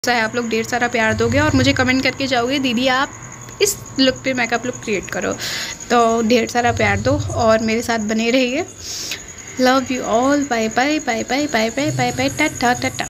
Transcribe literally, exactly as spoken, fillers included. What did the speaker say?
है आप लोग ढेर सारा प्यार दोगे और मुझे कमेंट करके जाओगे दीदी आप इस लुक पे मेकअप लुक क्रिएट करो। तो ढेर सारा प्यार दो और मेरे साथ बने रहिए। Love you all. Bye bye bye bye bye bye bye bye tata Tata.